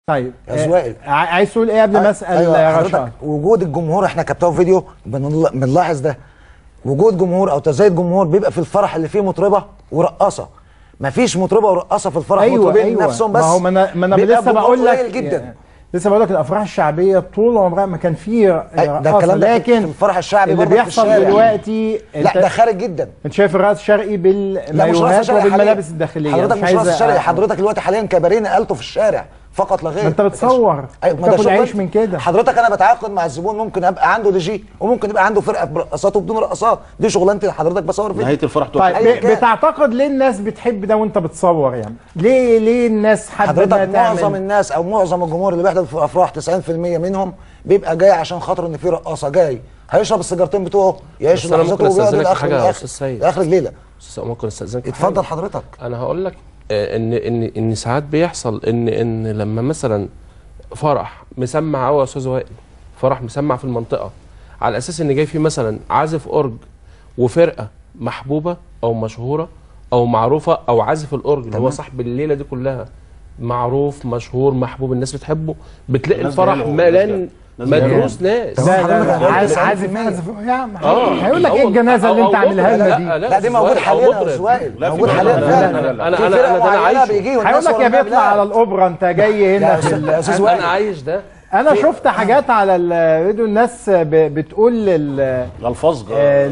طيب أزوائل عايز تقول ايه قبل ما اسال؟ أيوة حضرتك وجود الجمهور، احنا كبتوع فيديو بنلاحظ ده. وجود جمهور او تزايد جمهور بيبقى في الفرح اللي فيه مطربه ورقاصه. مفيش مطربه ورقاصه في الفرح. مطربين نفسهم بس. ما انا لسه بقول لك جدا. لسه بقول لك الافراح الشعبيه طول عمرها ما كان فيه رقاصه، لكن في الفرح الشعبي اللي بيحصل دلوقتي لا ده خارج جدا. انت شايف الرقص الشرقي بالمايوهات وبالملابس الداخليه. حضرتك مش رقص شرقي، حضرتك دلوقتي حاليا كباريه نقلته في الشارع فقط لا غير. ما انت بتصور تاكل عيش من كده. حضرتك انا بتعاقد مع الزبون، ممكن ابقى عنده دي جي وممكن يبقى عنده فرقه برقصات وبدون رقصات. دي شغلانتي حضرتك بصور فيديو نهايه الفرح. طيب بتعتقد ليه الناس بتحب ده وانت بتصور؟ يعني ليه الناس حابه حضرتك معظم الناس او معظم الجمهور اللي بيحضر في الافراح 90% منهم بيبقى جاي عشان خاطر ان في رقاصه جاي هيشرب السيجارتين بتوعه يعيش لحظته ويقعد لاخر الليله. ممكن استاذنك؟ اتفضل حضرتك. انا هقول لك ان ساعات بيحصل ان لما مثلا فرح مسمع قوي يا استاذ وائل، فرح مسمع في المنطقه على اساس ان جاي فيه مثلا عازف اورج وفرقه محبوبه او مشهوره او معروفه، او عازف الاورج اللي هو صاحب الليله دي كلها معروف مشهور محبوب الناس بتحبه، بتلاقي الفرح ملان مدروس ناس. عازف يا عم هيقول لك ايه الجنازه اللي انت عاملها لنا دي؟ لا دي موجود حاليا يا اسوائيل، موجود حاليا فعلا. انا عايش. هيقول لك يا بيطلع على الاوبرا انت جاي هنا. انا عايش ده. انا شفت حاجات على الفيديو الناس بتقول الالفاظ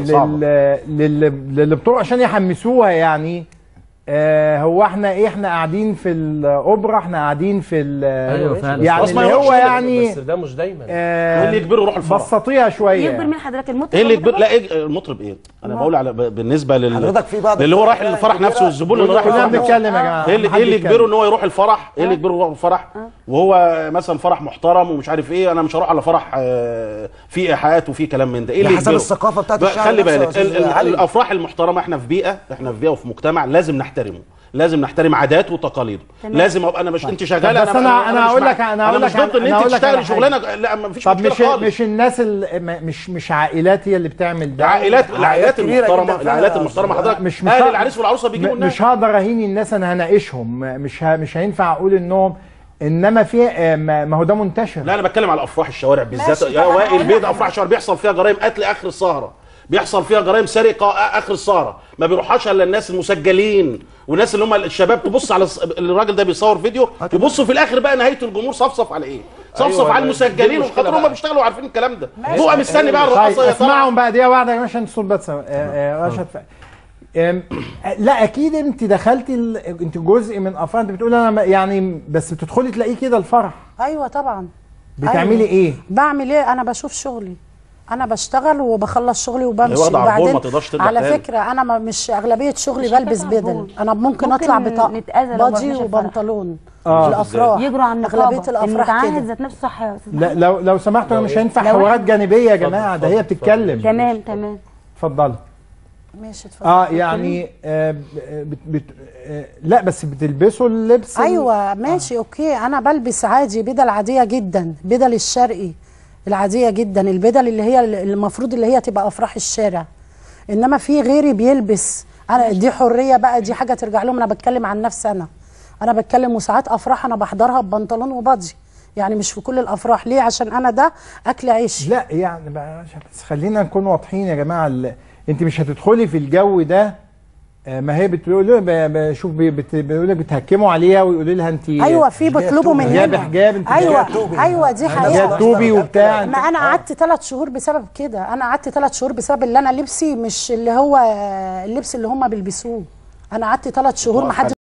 للي بتوع عشان يحمسوها يعني. هو احنا ايه؟ احنا قاعدين في الاوبرا، احنا قاعدين في ايوه فعلا. يعني اللي هو يعني بس ده مش دايما. ايه اللي يجبره يروح الفرح؟ بسطيها شويه. يجبر مين حضرتك؟ المطرب؟ ايه اللي يجبر؟ لا ايه المطرب ايه؟ انا بقول على بالنسبه حضرتك في بعض اللي هو رايح الفرح نفسه والزبون اللي رايح الفرح. بنتكلم يا جماعه. ايه اللي يجبره ان هو يروح الفرح؟ ايه اللي يجبره يروح الفرح وهو مثلا فرح محترم ومش عارف ايه؟ انا مش هروح على فرح فيه ايحاءات وفيه كلام من ده. ايه اللي حسب الثقافه بتاعت الشعب. خلي بالك الافراح المحترمه احنا في بيئه وفي مجتمع لازم نحترمه، لازم نحترم عاداته وتقاليده. لازم ابقى انا مش انت شغاله. بس انا هقول لك انا مش ضد ان انت تشتغلي شغلانه. لا ما فيش مشكله خالص. مش الناس مش عائلات هي اللي بتعمل ده. العائلات المحترمه حضرتك مش اهل العريس والعروسه بيجيبوا الناس. مش هقدر اهين الناس، انا هناقشهم. مش هينفع اقول انهم انما في ما هو ده منتشر. لا انا بتكلم على افراح الشوارع بالذات يا وائل. بيض افراح الشوارع بيحصل فيها جرائم قتل اخر السهره، بيحصل فيها جرائم سرقه اخر السهره، ما بيروحهاش الا الناس المسجلين والناس اللي هم الشباب. تبص على الراجل ده بيصور فيديو، يبصوا في الاخر بقى نهايه الجمهور صفصف على ايه؟ صفصف على المسجلين وخاطر هم بيشتغلوا عارفين الكلام ده. هو مستني بقى الرقاصه. اسمعهم بقى دقيقه واحده يا جماعه عشان الصوت بس. رشد لا اكيد انت دخلتي انت جزء من افراح. انت بتقول انا يعني بس بتدخلي تلاقيه كده الفرح. ايوه طبعا. بتعملي ايه؟ بعمل ايه؟ انا بشوف شغلي، انا بشتغل وبخلص شغلي وبمشي. وبعدين على فكره انا مش اغلبيه شغلي بلبس بدل. انا ممكن اطلع بادي وبنطلون في الافراح. يجروا عن اغلبيه الافراح كده. ذات نفسه صح يا استاذ. لا لو سمحتوا مش هينفع حوارات جانبيه يا جماعه، ده هي بتتكلم. تمام اتفضلي. ماشي اتفضل. يعني لا بس بتلبسوا اللبس. ايوه ماشي اوكي. انا بلبس عادي بدل عاديه جدا، بدل الشرقي العاديه جدا، البدل اللي هي المفروض اللي هي تبقى افراح الشارع. انما في غيري بيلبس. انا دي حريه بقى، دي حاجه ترجع لهم. انا بتكلم عن نفسي. انا بتكلم. وساعات افراح انا بحضرها ببنطلون وبادي، يعني مش في كل الافراح. ليه؟ عشان انا ده اكل عيشي. لا يعني بس خلينا نكون واضحين يا جماعه. انت مش هتدخلي في الجو ده. ما هي بتقول شوف بيقول لك بتهكموا عليها ويقولوا لها انت. ايوه في بيطلبوا مننا حجاب. انت ايوه دي حقيقه. توبي وبتاع. ما انا قعدت 3 شهور بسبب كده. انا قعدت 3 شهور بسبب اللي انا لبسي مش اللي هو اللبس اللي هم بيلبسوه. انا قعدت 3 شهور ما حد